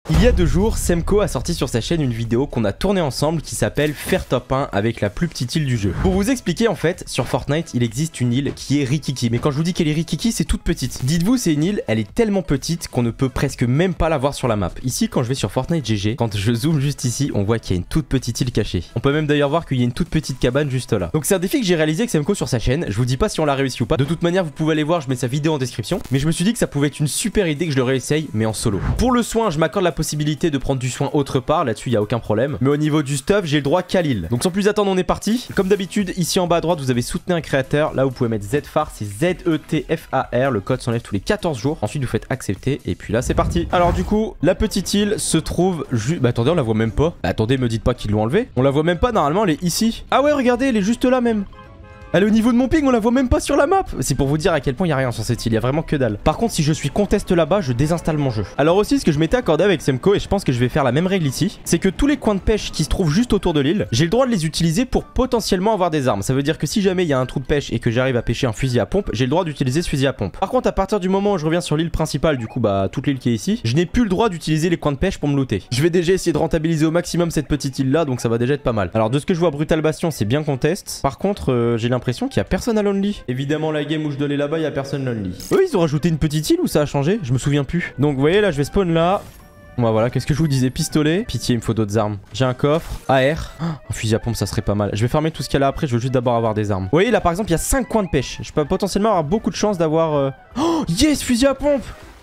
Il y a 2 jours, Semco a sorti sur sa chaîne une vidéo qu'on a tournée ensemble qui s'appelle Faire top 1 avec la plus petite île du jeu. Pour vous expliquer, en fait, sur Fortnite, il existe une île qui est Rikiki. Mais quand je vous dis qu'elle est Rikiki, c'est toute petite. Dites-vous, c'est une île, elle est tellement petite qu'on ne peut presque même pas la voir sur la map. Ici, quand je vais sur Fortnite GG, quand je zoome juste ici, on voit qu'il y a une toute petite île cachée. On peut même d'ailleurs voir qu'il y a une toute petite cabane juste là. Donc c'est un défi que j'ai réalisé avec Semco sur sa chaîne. Je vous dis pas si on l'a réussi ou pas. De toute manière, vous pouvez aller voir, je mets sa vidéo en description. Mais je me suis dit que ça pouvait être une super idée que je le réessaye, mais en solo. Pour le soin, je m'accorde la possibilité de prendre du soin autre part, là-dessus il y a aucun problème. Mais au niveau du stuff, j'ai le droit qu'à l'île. Donc sans plus attendre, on est parti. Comme d'habitude, ici en bas à droite, vous avez soutenu un créateur. Là, vous pouvez mettre ZFAR, c'est ZETFAR. Le code s'enlève tous les 14 jours. Ensuite, vous faites accepter et puis là, c'est parti. Alors du coup, la petite île se trouve juste... Bah attendez, on la voit même pas. Bah, attendez, me dites pas qu'ils l'ont enlevée. On la voit même pas, normalement, elle est ici. Ah ouais, regardez, elle est juste là même. Elle est au niveau de mon ping, on la voit même pas sur la map. C'est pour vous dire à quel point il y a rien sur cette île, il y a vraiment que dalle. Par contre, si je suis contest là-bas, je désinstalle mon jeu. Alors aussi, ce que je m'étais accordé avec Semco, et je pense que je vais faire la même règle ici, c'est que tous les coins de pêche qui se trouvent juste autour de l'île, j'ai le droit de les utiliser pour potentiellement avoir des armes. Ça veut dire que si jamais il y a un trou de pêche et que j'arrive à pêcher un fusil à pompe, j'ai le droit d'utiliser ce fusil à pompe. Par contre, à partir du moment où je reviens sur l'île principale, du coup bah toute l'île qui est ici, je n'ai plus le droit d'utiliser les coins de pêche pour me looter. Je vais déjà essayer de rentabiliser au maximum cette petite île là, donc ça va déjà être pas mal. Alors de ce que je vois, Brutal Bastion, c'est bien contest. Par contre, j'ai l'impression qu'il y a personne à lonely. Évidemment, la game où je dois aller là-bas, il y a personne lonely. Eux, ils ont rajouté une petite île ou ça a changé? Je me souviens plus. Donc vous voyez là, je vais spawn là. Bon, voilà, qu'est-ce que je vous disais? Pistolet. Pitié, il me faut d'autres armes. J'ai un coffre. AR. Un fusil à pompe, ça serait pas mal. Je vais fermer tout ce qu'il y a là après. Je veux juste d'abord avoir des armes. Vous voyez, là, par exemple, il y a 5 coins de pêche. Je peux potentiellement avoir beaucoup de chance d'avoir... Oh, yes, fusil à pompe.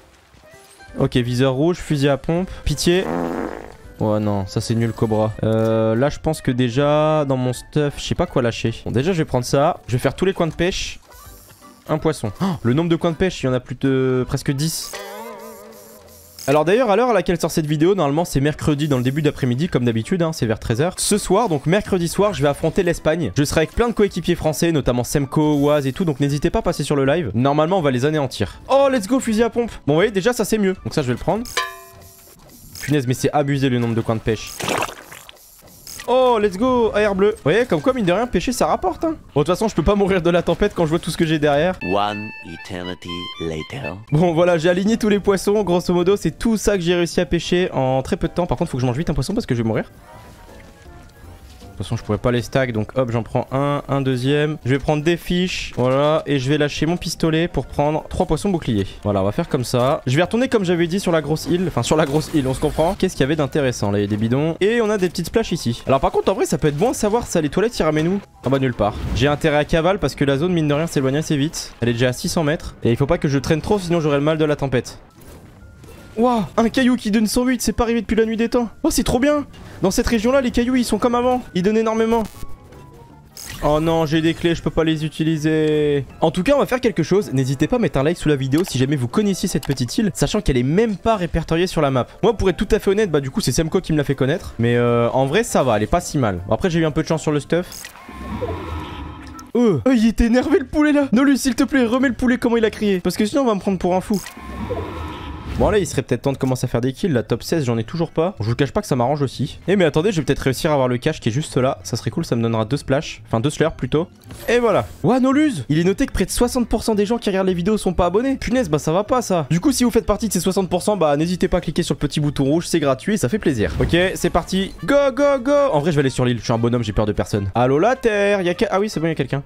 Ok, viseur rouge, fusil à pompe. Pitié. Oh non, ça c'est nul Cobra. Là, je pense que déjà, dans mon stuff, je sais pas quoi lâcher. Bon, déjà, je vais prendre ça. Je vais faire tous les coins de pêche. Un poisson. Oh, le nombre de coins de pêche, il y en a plus de presque 10. Alors d'ailleurs, à l'heure à laquelle sort cette vidéo, normalement c'est mercredi dans le début d'après-midi comme d'habitude, hein, c'est vers 13h. Ce soir, donc mercredi soir, je vais affronter l'Espagne. Je serai avec plein de coéquipiers français, notamment Semco, Oaz et tout, donc n'hésitez pas à passer sur le live. Normalement, on va les anéantir. Oh, let's go, fusil à pompe. Bon, vous voyez, déjà ça c'est mieux. Donc ça, je vais le prendre. Punaise, mais c'est abusé le nombre de coins de pêche. Oh, let's go, AR bleu. Vous voyez, comme quoi, mine de rien, pêcher, ça rapporte, hein. Bon, de toute façon, je peux pas mourir de la tempête quand je vois tout ce que j'ai derrière. One eternity later. Bon, voilà, j'ai aligné tous les poissons. Grosso modo, c'est tout ça que j'ai réussi à pêcher en très peu de temps. Par contre, faut que je mange vite un poisson parce que je vais mourir. De toute façon, je pourrais pas les stack, donc hop, j'en prends un deuxième. Je vais prendre des fiches, voilà, et je vais lâcher mon pistolet pour prendre 3 poissons boucliers. Voilà, on va faire comme ça. Je vais retourner comme j'avais dit sur la grosse île, enfin sur la grosse île, on se comprend. Qu'est-ce qu'il y avait d'intéressant là? Il y a des bidons, et on a des petites splashes ici. Alors par contre, en vrai, ça peut être bon à savoir ça, les toilettes, ils ramènent où? Ah bah nulle part. J'ai intérêt à cavale parce que la zone, mine de rien, s'éloigne assez vite. Elle est déjà à 600 mètres, et il faut pas que je traîne trop, sinon j'aurai le mal de la tempête. Waouh, un caillou qui donne 108, c'est pas arrivé depuis la nuit des temps. Oh, c'est trop bien. Dans cette région-là, les cailloux, ils sont comme avant. Ils donnent énormément. Oh non, j'ai des clés, je peux pas les utiliser. En tout cas, on va faire quelque chose. N'hésitez pas à mettre un like sous la vidéo si jamais vous connaissiez cette petite île, sachant qu'elle est même pas répertoriée sur la map. Moi, pour être tout à fait honnête, bah du coup, c'est Semco qui me l'a fait connaître. Mais en vrai, ça va, elle est pas si mal. Bon, après, j'ai eu un peu de chance sur le stuff. Oh, il était énervé le poulet là. Nolus, s'il te plaît, remets le poulet comment il a crié. Parce que sinon, on va me prendre pour un fou. Bon là il serait peut-être temps de commencer à faire des kills. La top 16 j'en ai toujours pas. Je vous cache pas que ça m'arrange aussi. Eh mais attendez, je vais peut-être réussir à avoir le cache qui est juste là. Ça serait cool, ça me donnera 2 splash. Enfin 2 slurs plutôt. Et voilà. Ouah, Noluse. Il est noté que près de 60% des gens qui regardent les vidéos sont pas abonnés. Punaise, bah ça va pas ça. Du coup si vous faites partie de ces 60%, bah n'hésitez pas à cliquer sur le petit bouton rouge, c'est gratuit et ça fait plaisir. Ok, c'est parti. Go go go. En vrai je vais aller sur l'île, je suis un bonhomme, j'ai peur de personne. Allô la terre. Ah oui c'est bon, il y a quelqu'un.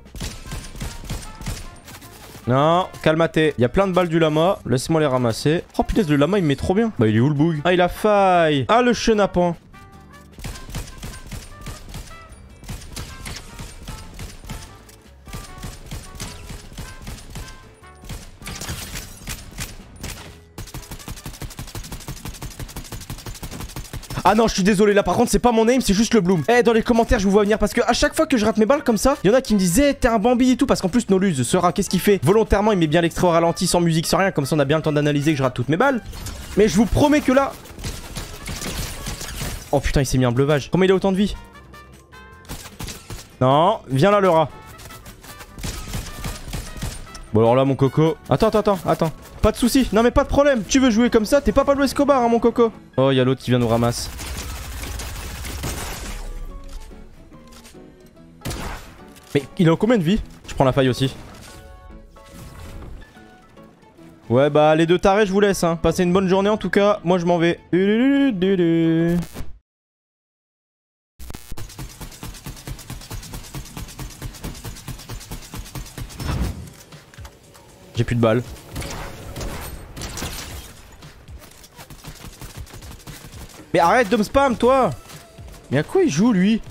Non, calmaté. Il y a plein de balles du lama. Laisse-moi les ramasser. Oh putain, le lama il me met trop bien. Bah il est où le bug? Ah il a faille. Ah le chenapan. Ah non, je suis désolé, là par contre c'est pas mon aim, c'est juste le bloom. Eh, dans les commentaires je vous vois venir parce que à chaque fois que je rate mes balles comme ça, il y en a qui me disent t'es un Bambi et tout, parce qu'en plus Noluse sera, qu'est-ce qu'il fait? Volontairement il met bien l'extrait au ralenti, sans musique, sans rien, comme ça on a bien le temps d'analyser que je rate toutes mes balles. Mais je vous promets que là... Oh putain, il s'est mis un bleuvage. Comment il a autant de vie? Non, viens là le rat. Bon alors là mon coco... Attends. Pas de soucis, non mais pas de problème. Tu veux jouer comme ça, t'es pas Pablo Escobar hein mon coco. Oh y'a l'autre qui vient nous ramasser. Mais il a combien de vie? Je prends la faille aussi. Ouais, bah les deux tarés, je vous laisse, hein. Passez une bonne journée en tout cas. Moi, je m'en vais. J'ai plus de balles. Mais arrête de me spam, toi! Mais à quoi il joue, lui?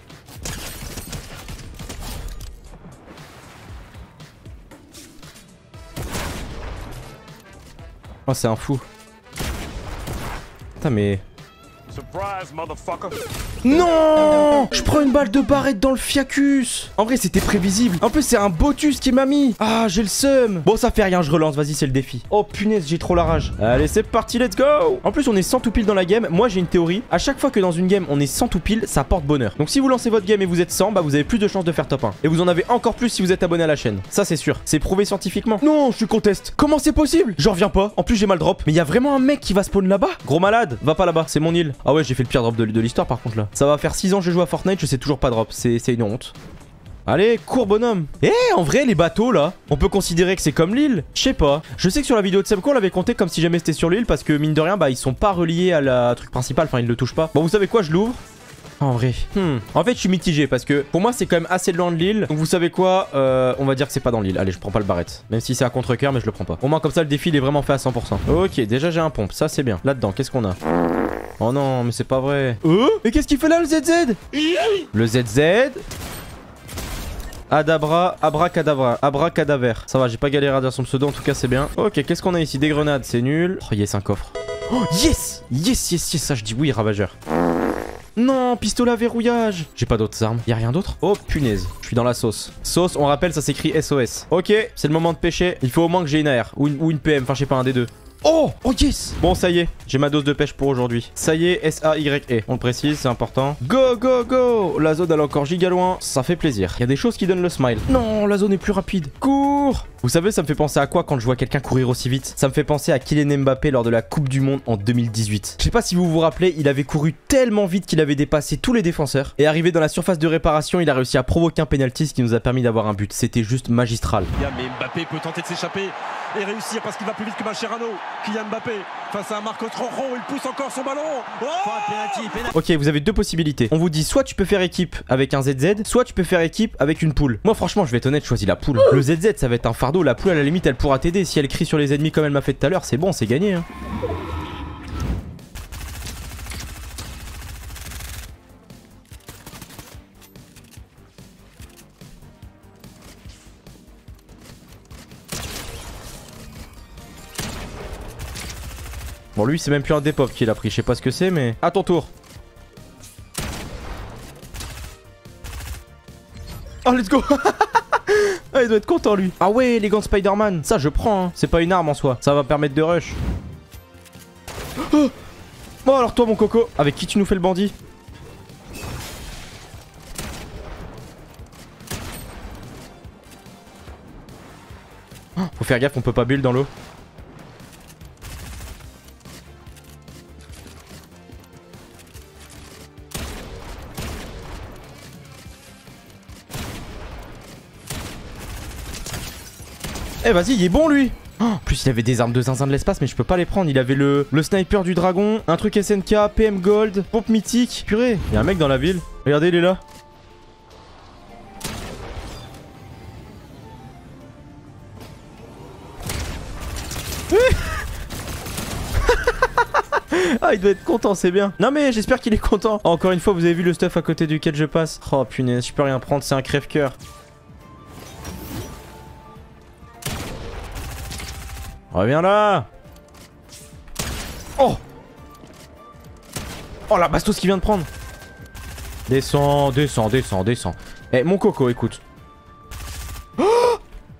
Oh, c'est un fou. Putain, mais... Surprise, motherfucker. Non! Je prends une balle de barrette dans le fiacus. En vrai, c'était prévisible. En plus, c'est un Botus qui m'a mis. Ah, j'ai le seum. Bon, ça fait rien, je relance. Vas-y, c'est le défi. Oh, punaise, j'ai trop la rage. Allez, c'est parti, let's go. En plus, on est 100 tout pile dans la game. Moi, j'ai une théorie. À chaque fois que dans une game, on est 100 tout pile, ça porte bonheur. Donc, si vous lancez votre game et vous êtes 100, bah, vous avez plus de chances de faire top 1. Et vous en avez encore plus si vous êtes abonné à la chaîne. Ça, c'est sûr. C'est prouvé scientifiquement. Non, je suis conteste. Comment c'est possible? J'en reviens pas. En plus, j'ai mal drop. Mais il y a vraiment un mec qui va spawn là-bas? Gros malade. Va pas là-bas. C'est mon île. Ah ouais, j'ai fait le pire drop de l'histoire par contre là. Ça va faire 6 ans que je joue à Fortnite, je sais toujours pas drop. C'est une honte. Allez, cours bonhomme. Eh, en vrai, les bateaux là, on peut considérer que c'est comme l'île. Je sais pas. Je sais que sur la vidéo de Semco, on l'avait compté comme si jamais c'était sur l'île parce que mine de rien, bah ils sont pas reliés à la truc principal. Enfin, ils le touchent pas. Bon, vous savez quoi, je l'ouvre. En vrai. En fait, je suis mitigé parce que pour moi, c'est quand même assez loin de l'île. Donc, vous savez quoi, on va dire que c'est pas dans l'île. Allez, je prends pas le barrette. Même si c'est à contre-cœur, mais je le prends pas. Au moins, comme ça, le défi, il est vraiment fait à 100%. Ok, déjà, j'ai un pompe. Ça, c'est bien. Là-dedans, qu'est-ce qu'on a? Oh non, mais c'est pas vrai. Mais qu'est-ce qu'il fait là, le ZZ? Le ZZ. Adabra, abracadabra, abracadaver. Ça va, j'ai pas galéré à dire son pseudo, en tout cas, c'est bien. Ok, qu'est-ce qu'on a ici? Des grenades, c'est nul. Oh, yes, un coffre. Oh, yes! Yes, yes, yes, ça, je dis oui, ravageur. Non, pistolet à verrouillage. J'ai pas d'autres armes. Y'a rien d'autre? Oh punaise, je suis dans la sauce. Sauce, on rappelle, ça s'écrit SOS. Ok, c'est le moment de pêcher. Il faut au moins que j'ai une AR ou une PM, enfin je sais pas, un des deux. Oh! Oh yes! Bon, ça y est, j'ai ma dose de pêche pour aujourd'hui. Ça y est, S-A-Y-E. On le précise, c'est important. Go, go, go! La zone, elle est encore giga loin. Ça fait plaisir. Il y a des choses qui donnent le smile. Non, la zone est plus rapide. Cours! Vous savez, ça me fait penser à quoi quand je vois quelqu'un courir aussi vite? Ça me fait penser à Kylian Mbappé lors de la Coupe du Monde en 2018. Je sais pas si vous vous rappelez, il avait couru tellement vite qu'il avait dépassé tous les défenseurs. Et arrivé dans la surface de réparation, il a réussi à provoquer un penalty, ce qui nous a permis d'avoir un but. C'était juste magistral. Mais Mbappé peut tenter de s'échapper et réussir parce qu'il va plus vite que Mascherano. Kylian Mbappé face à un Marcos Rojo, il pousse encore son ballon. Oh, ok, vous avez deux possibilités. On vous dit soit tu peux faire équipe avec un ZZ, soit tu peux faire équipe avec une poule. Moi franchement, je vais être honnête, je choisis la poule. Le ZZ, ça va être un fardeau. La poule, à la limite, elle pourra t'aider. Si elle crie sur les ennemis comme elle m'a fait tout à l'heure, c'est bon, c'est gagné. Hein. Bon, lui, c'est même plus un dépop qu'il a pris. Je sais pas ce que c'est, mais... À ton tour. Oh, let's go. Ah, il doit être content, lui. Ah ouais, les gants de Spider-Man. Ça, je prends. Hein. C'est pas une arme en soi. Ça va permettre de rush. Oh, bon, alors toi, mon coco. Avec qui tu nous fais le bandit? Oh, faut faire gaffe, on peut pas build dans l'eau. Eh vas-y, il est bon lui. Oh, en plus il avait des armes de zinzin de l'espace mais je peux pas les prendre. Il avait le sniper du dragon, un truc SNK, PM Gold, pompe mythique. Purée, il y a un mec dans la ville. Regardez, il est là. Ah, il doit être content, c'est bien. Non mais j'espère qu'il est content. Oh, encore une fois, vous avez vu le stuff à côté duquel je passe. Oh punaise, je peux rien prendre, c'est un crève-cœur. Reviens là. Oh. Oh la bastos qu'il vient de prendre. Descends, descends, descends, descends. Eh mon coco, écoute. Oh,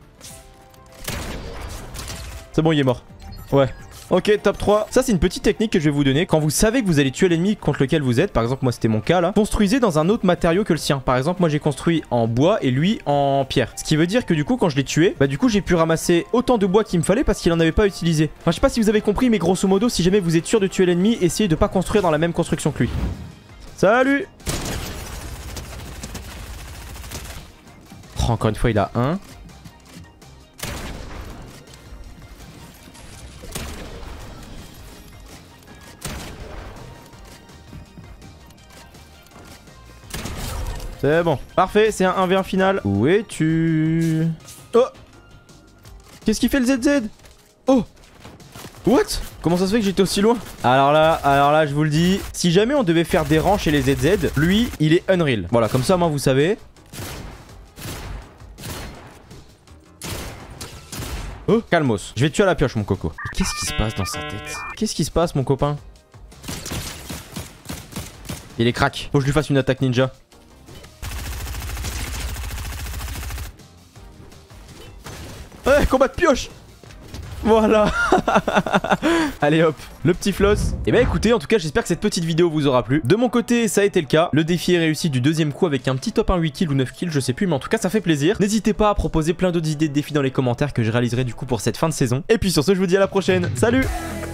c'est bon, il est mort. Ouais. Ok, top 3. Ça, c'est une petite technique que je vais vous donner. Quand vous savez que vous allez tuer l'ennemi contre lequel vous êtes, par exemple, moi, c'était mon cas là, construisez dans un autre matériau que le sien. Par exemple, moi, j'ai construit en bois et lui en pierre. Ce qui veut dire que du coup, quand je l'ai tué, bah du coup, j'ai pu ramasser autant de bois qu'il me fallait parce qu'il en avait pas utilisé. Enfin, je sais pas si vous avez compris, mais grosso modo, si jamais vous êtes sûr de tuer l'ennemi, essayez de pas construire dans la même construction que lui. Salut! Oh, encore une fois, il a un. C'est bon. Parfait, c'est un 1v1 final. Où es-tu? Oh! Qu'est-ce qu'il fait le ZZ? Oh! What? Comment ça se fait que j'étais aussi loin? Alors là, je vous le dis, si jamais on devait faire des rangs chez les ZZ, lui, il est Unreal. Voilà, comme ça, moi, vous savez. Oh, calmos. Je vais te tuer à la pioche, mon coco. Mais qu'est-ce qui se passe dans sa tête? Qu'est-ce qui se passe, mon copain? Il est crack. Faut que je lui fasse une attaque ninja. Ouais, combat de pioche. Voilà. Allez hop, le petit floss. Et bah écoutez, en tout cas j'espère que cette petite vidéo vous aura plu. De mon côté ça a été le cas. Le défi est réussi du deuxième coup avec un petit top 1 8 kills ou 9 kills, je sais plus, mais en tout cas ça fait plaisir. N'hésitez pas à proposer plein d'autres idées de défis dans les commentaires que je réaliserai du coup pour cette fin de saison. Et puis sur ce je vous dis à la prochaine. Salut.